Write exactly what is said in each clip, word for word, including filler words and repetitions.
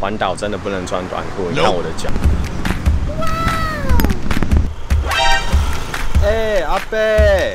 环岛真的不能穿短裤，你看我的脚。哎、欸，阿伯。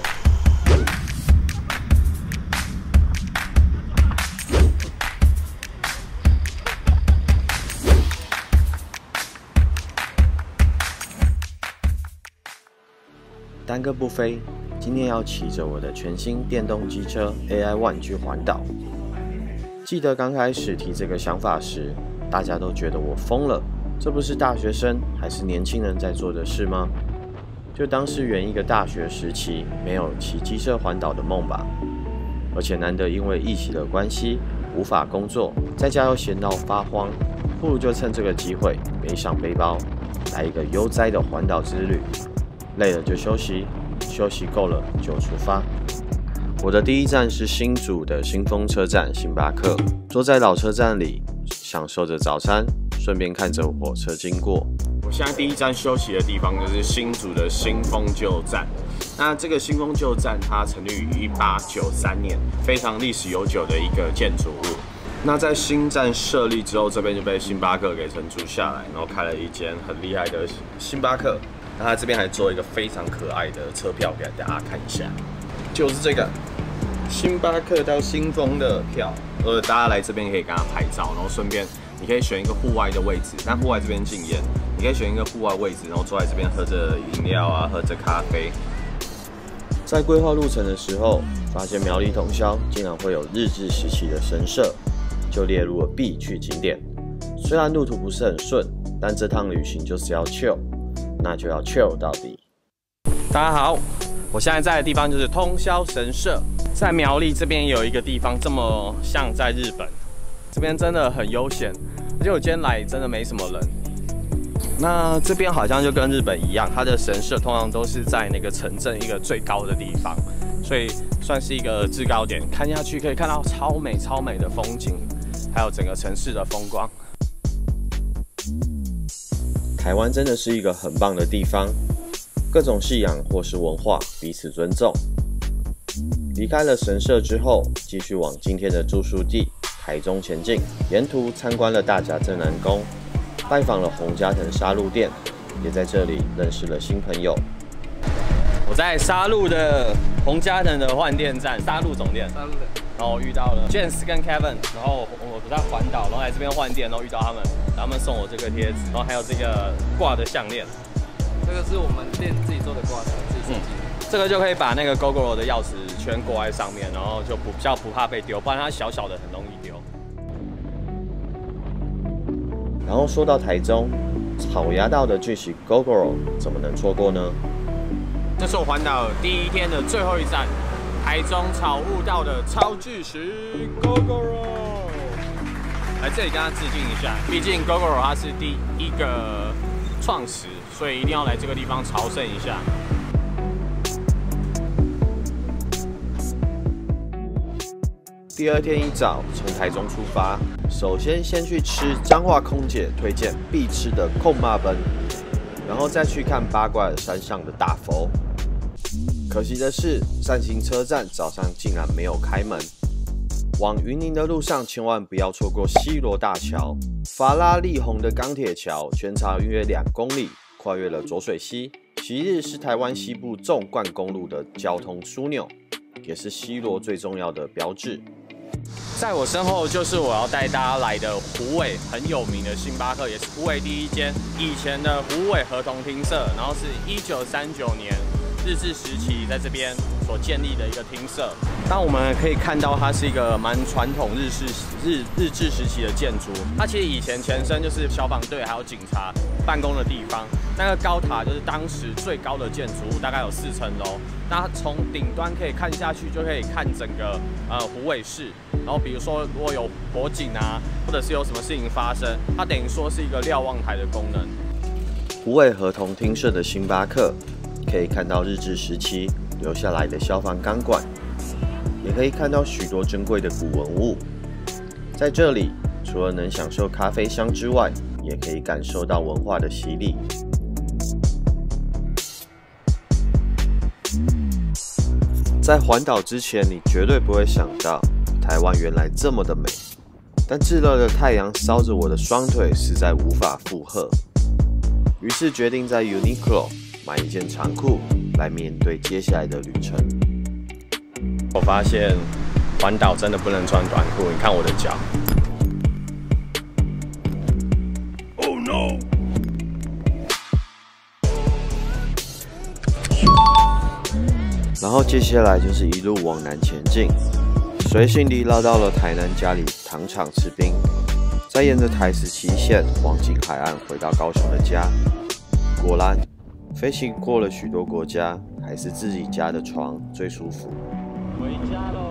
单个不飞，今天要骑着我的全新电动机车 A I One 去环岛。记得刚开始提这个想法时，大家都觉得我疯了，这不是大学生还是年轻人在做的事吗？就当是圆一个大学时期没有骑机车环岛的梦吧。而且难得因为疫情的关系无法工作，在家又闲到发慌，不如就趁这个机会背上背包，来一个悠哉的环岛之旅。 累了就休息，休息够了就出发。我的第一站是新竹的新丰车站星巴克，坐在老车站里，享受着早餐，顺便看着火车经过。我现在第一站休息的地方就是新竹的新丰旧站。那这个新丰旧站，它成立于一八九三年，非常历史悠久的一个建筑物。那在新站设立之后，这边就被星巴克给承租下来，然后开了一间很厉害的星巴克。 那他这边还做一个非常可爱的车票给大家看一下，就是这个星巴克到新丰的票，呃，大家来这边可以跟他拍照，然后顺便你可以选一个户外的位置，但户外这边禁烟，你可以选一个户外位置，然后坐在这边喝着饮料啊，喝着咖啡。在规划路程的时候，发现苗栗通霄竟然会有日治时期的神社，就列入了必去景点。虽然路途不是很顺，但这趟旅行就是要 chill。 那就要 chill 到底。大家好，我现在在的地方就是通霄神社，在苗栗这边有一个地方这么像在日本，这边真的很悠闲，而且我今天来真的没什么人。那这边好像就跟日本一样，它的神社通常都是在那个城镇一个最高的地方，所以算是一个制高点，看下去可以看到超美超美的风景，还有整个城市的风光。 台湾真的是一个很棒的地方，各种信仰或是文化彼此尊重。离开了神社之后，继续往今天的住宿地台中前进，沿途参观了大甲镇南宫，拜访了洪家藤沙鹿店，也在这里认识了新朋友。我在沙鹿的洪家藤的换电站，沙鹿总店，沙鹿的，然后我遇到了 James 跟 Kevin， 然后我在环岛，然后来这边换电，然后遇到他们。 他们送我这个贴纸，然后还有这个挂的项链， 这个是我们店自己做的挂饰，自己设计的。 嗯、这个就可以把那个 Gogoro 的钥匙圈挂在上面，然后就不比较不怕被丢，不然它小小的很容易丢。然后说到台中，草衙道的巨石 Gogoro 怎么能错过呢？这是我环岛第一天的最后一站，台中草悟道的超巨石 Gogoro。 来这里跟他致敬一下，毕竟 Gogoro 它是第一个创始，所以一定要来这个地方朝圣一下。第二天一早从台中出发，首先先去吃彰化空姐推荐必吃的控骂奔，然后再去看八卦山上的大佛。可惜的是，善行车站早上竟然没有开门。 往云林的路上，千万不要错过西螺大桥。法拉利红的钢铁桥，全长约两公里，跨越了浊水溪。昔日是台湾西部纵贯公路的交通枢纽，也是西螺最重要的标志。在我身后就是我要带大家来的虎尾很有名的星巴克，也是虎尾第一间以前的虎尾合同厅舍，然后是一九三九年日治时期在这边所建立的一个厅舍。 但我们可以看到，它是一个蛮传统日式日日治时期的建筑。它其实以前前身就是消防队还有警察办公的地方。那个高塔就是当时最高的建筑物，大概有四层楼。那从顶端可以看下去，就可以看整个呃虎尾市。然后比如说如果有火警啊，或者是有什么事情发生，它等于说是一个瞭望台的功能。虎尾合同厅舍的星巴克，可以看到日治时期留下来的消防钢管。 也可以看到许多珍贵的古文物，在这里除了能享受咖啡香之外，也可以感受到文化的洗礼。在环岛之前，你绝对不会想到台湾原来这么的美。 但炙热的太阳烧着我的双腿，实在无法负荷。于是决定在 Uniqlo 买一件长裤来面对接下来的旅程。我发现环岛真的不能穿短裤，你看我的脚。Oh no！ 然后接下来就是一路往南前进，随性地绕到了台南嘉里糖厂吃冰，再沿着台十七线往景海岸回到高雄的家。果然，飞行过了许多国家，还是自己家的床最舒服。回家喽！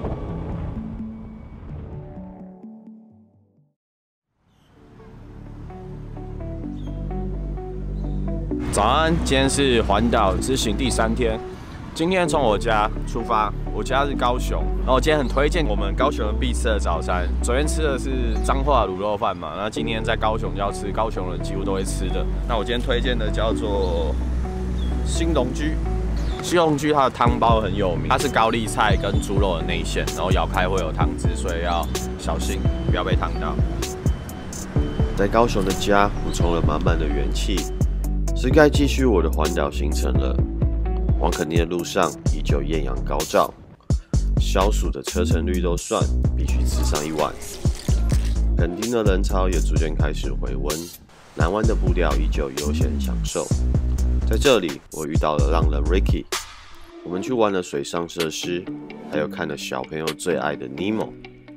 早安，今天是环岛之行第三天。今天从我家出发，我家是高雄，然后我今天很推荐我们高雄人必吃的早餐。昨天吃的是彰化卤肉饭嘛，那今天在高雄要吃高雄人几乎都会吃的。那我今天推荐的叫做兴隆居。兴隆居它的汤包很有名，它是高丽菜跟猪肉的内馅，然后咬开会有汤汁，所以要小心，不要被烫到。 在高雄的家补充了满满的元气，是该继续我的环岛行程了。往垦丁的路上依旧艳阳高照，消暑的车程率都算，必须吃上一碗。垦丁的人潮也逐渐开始回温，南湾的步调依旧悠闲享受。在这里，我遇到了浪人 Ricky， 我们去玩了水上设施，还有看了小朋友最爱的 Nemo。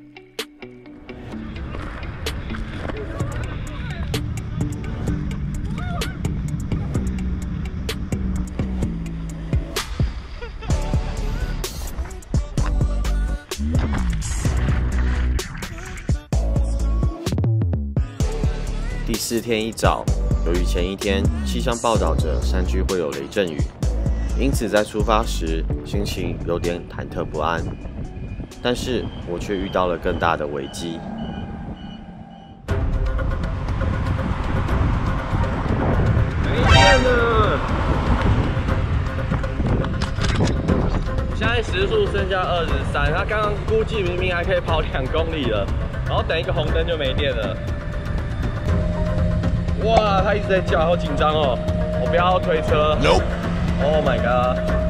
第四天一早，由于前一天气象报道着山区会有雷阵雨，因此在出发时心情有点忐忑不安。但是我却遇到了更大的危机。 没电了！现在时速剩下二十三，他刚刚估计明明还可以跑两公里了，然后等一个红灯就没电了。哇，他一直在叫，好紧张哦！我不要推车。Nope. Oh my god.